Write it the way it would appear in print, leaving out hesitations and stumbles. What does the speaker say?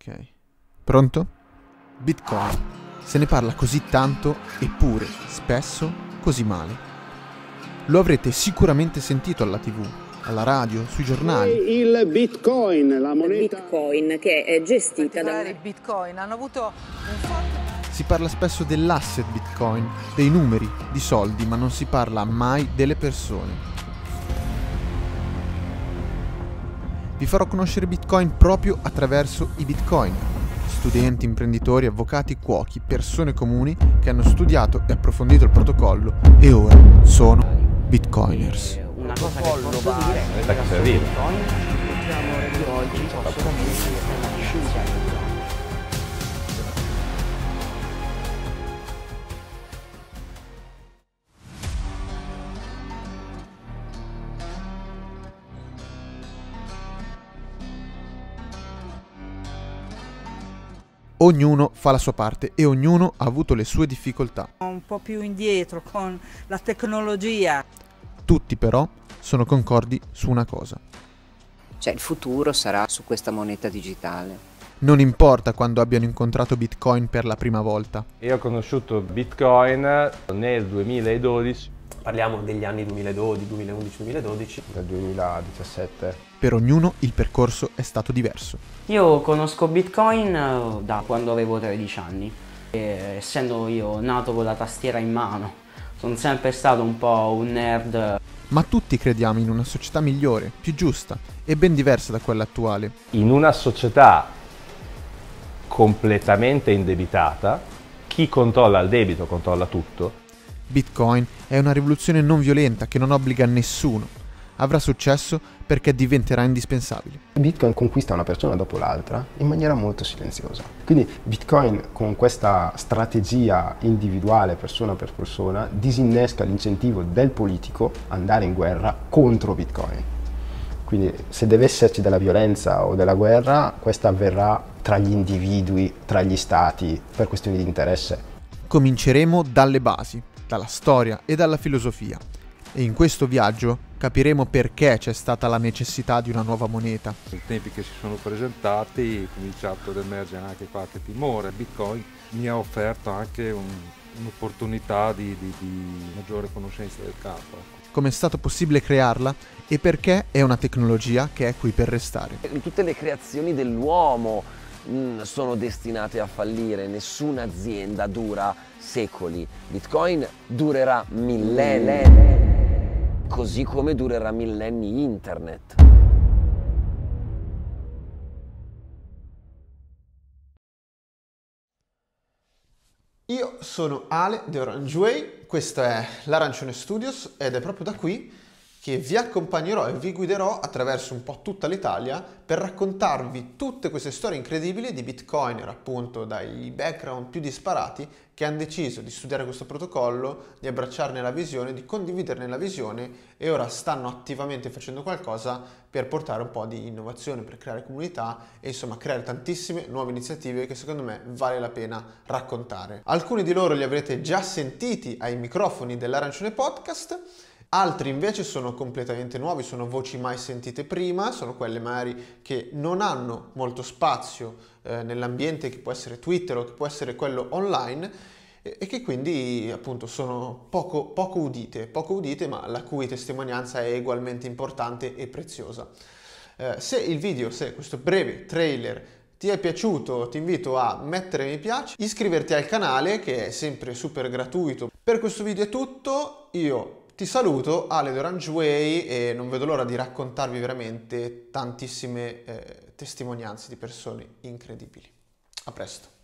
Ok. Pronto? Bitcoin. Se ne parla così tanto, eppure, spesso, così male. Lo avrete sicuramente sentito alla TV, alla radio, sui giornali. Il Bitcoin, la moneta Bitcoin, che è gestita da I Bitcoin hanno avuto un forte... Si parla spesso dell'asset Bitcoin, dei numeri, di soldi, ma non si parla mai delle persone. Vi farò conoscere Bitcoin proprio attraverso i Bitcoin. Studenti, imprenditori, avvocati, cuochi, persone comuni che hanno studiato e approfondito il protocollo e ora sono Bitcoiners. Una cosa che posso dire è che Bitcoin di oggi assolutamente è una scienza. Ognuno fa la sua parte e ognuno ha avuto le sue difficoltà. un po' più indietro con la tecnologia. Tutti però sono concordi su una cosa. Cioè il futuro sarà su questa moneta digitale. Non importa quando abbiano incontrato Bitcoin per la prima volta. Io ho conosciuto Bitcoin nel 2012. Parliamo degli anni 2012, 2011, 2012. Nel 2017. Per ognuno il percorso è stato diverso. Io conosco Bitcoin da quando avevo 13 anni. E, essendo io nato con la tastiera in mano, sono sempre stato un po' un nerd. Ma tutti crediamo in una società migliore, più giusta e ben diversa da quella attuale. In una società completamente indebitata, chi controlla il debito controlla tutto. Bitcoin è una rivoluzione non violenta che non obbliga nessuno. Avrà successo perché diventerà indispensabile. Bitcoin conquista una persona dopo l'altra in maniera molto silenziosa. Quindi Bitcoin, con questa strategia individuale persona per persona, disinnesca l'incentivo del politico ad andare in guerra contro Bitcoin. Quindi se deve esserci della violenza o della guerra, questa avverrà tra gli individui, tra gli stati, per questioni di interesse. Cominceremo dalle basi, dalla storia e dalla filosofia. E in questo viaggio capiremo perché c'è stata la necessità di una nuova moneta. Nei tempi che si sono presentati è cominciato ad emergere anche qualche timore. Bitcoin mi ha offerto anche un'opportunità di maggiore conoscenza del campo. Come è stato possibile crearla e perché è una tecnologia che è qui per restare. Tutte le creazioni dell'uomo sono destinate a fallire, nessuna azienda dura secoli. Bitcoin durerà millenni, così come durerà millenni internet. Io sono Ale di Orange Way, questo è l'Arancione Studios ed è proprio da qui che vi accompagnerò e vi guiderò attraverso un po' tutta l'Italia per raccontarvi tutte queste storie incredibili di Bitcoiner, appunto dai background più disparati che hanno deciso di studiare questo protocollo, di abbracciarne la visione, di condividerne la visione e ora stanno attivamente facendo qualcosa per portare un po' di innovazione, per creare comunità e insomma creare tantissime nuove iniziative che secondo me vale la pena raccontare. Alcuni di loro li avrete già sentiti ai microfoni dell'Arancione Podcast. Altri invece sono completamente nuovi, sono voci mai sentite prima, sono quelle magari che non hanno molto spazio nell'ambiente che può essere Twitter o che può essere quello online e che quindi appunto sono poco udite, ma la cui testimonianza è ugualmente importante e preziosa. Se questo breve trailer ti è piaciuto, ti invito a mettere mi piace, iscriverti al canale che è sempre super gratuito. Per questo video è tutto, io ti saluto, Ale di Orange Way, e non vedo l'ora di raccontarvi veramente tantissime testimonianze di persone incredibili. A presto!